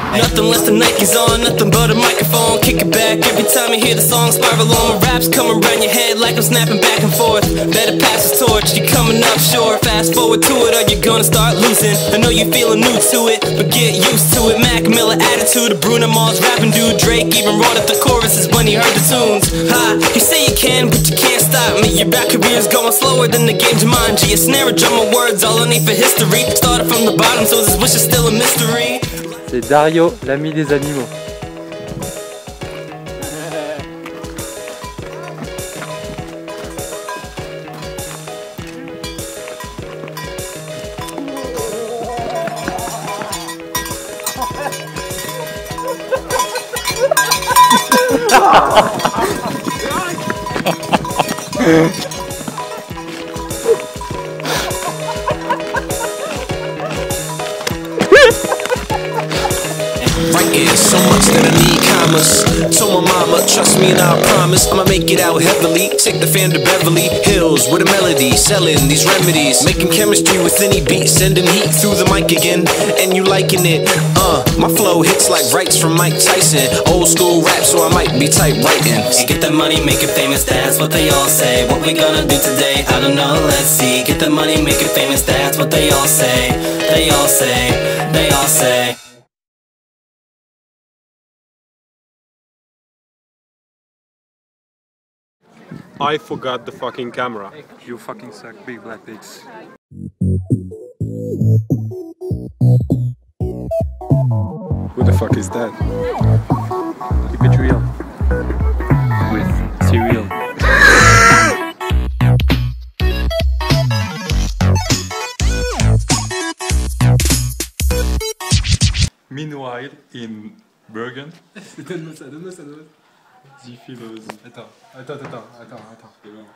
Nothing less than Nike's on, nothing but a microphone. Kick it back every time you hear the song spiral on. My raps coming around your head like I'm snapping back and forth. Better pass the torch, you're coming up short. Fast forward to it or you're gonna start losing. I know you're feeling new to it, but get used to it. Mac Miller attitude, Bruno Mars rapping dude. Drake even wrote up the choruses when he heard the tunes. Ha, you say you can, but you can't stop me. Your rap career's going slower than the game Jumanji. A snare, a drum, of words, all I need for history. Started from the bottom, so this wish is still a mystery. C'est Dario, l'ami des animaux. Writing so much that I need commas. Told my mama, trust me and I promise I'ma make it out heavily. Take the fam to Beverly Hills with a melody, selling these remedies, making chemistry with any beat, sending heat through the mic again. And you liking it? My flow hits like rights from Mike Tyson. Old school rap, so I might be typewriting. Get that money, make it famous, that's what they all say. What we gonna do today? I don't know, let's see. Get that money, make it famous, that's what they all say. They all say, they all say. I forgot the fucking camera. You fucking suck, big black pigs. Who the fuck is that? Keep it real. With cereal. Meanwhile, in Bergen, Donne-moi ça, donne-moi ça, donne-moi ça. Ziphilos. Attends. C'est bon.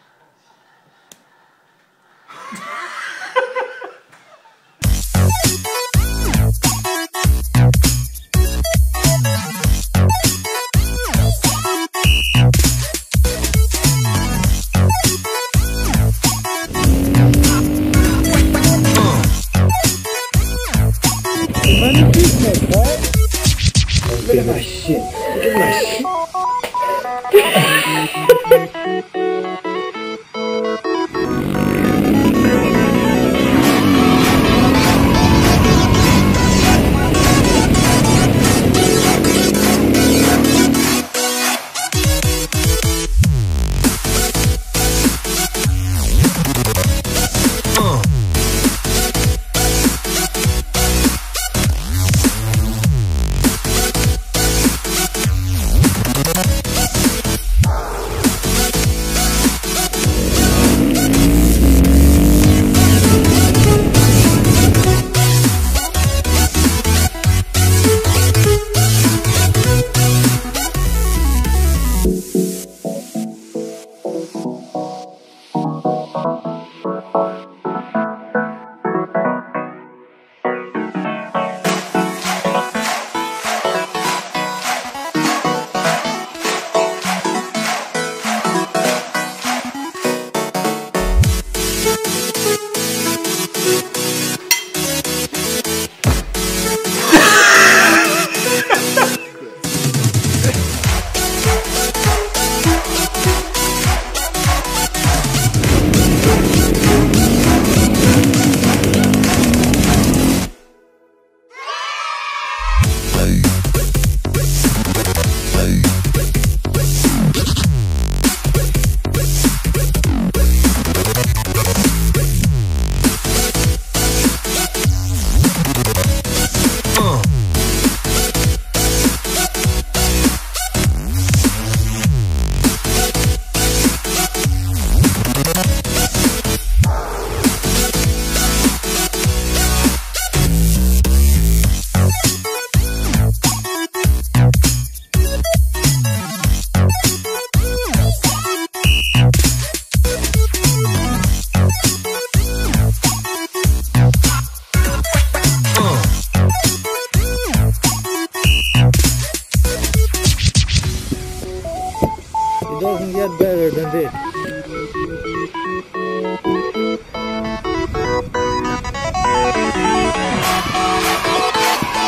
Look at my shit. Look at my shit.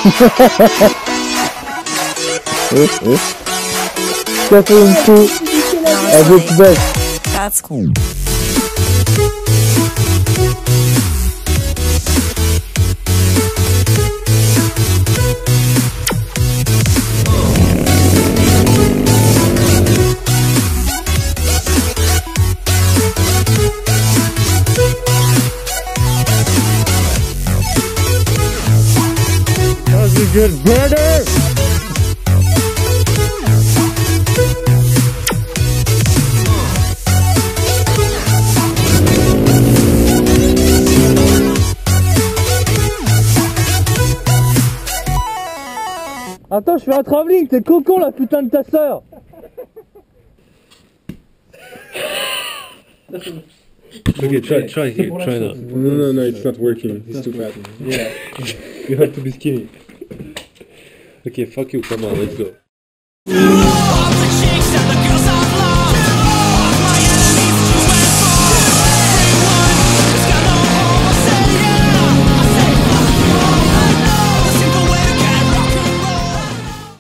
Catherine too. Avec best. That's cool. That was a good brother. Attends, je fais un travelling, t'es cocon la putain de ta sœur. Okay, try here, try now. No, it's not working. He's too fat. Yeah, you have to be skinny. Okay, fuck you, come on, let's go.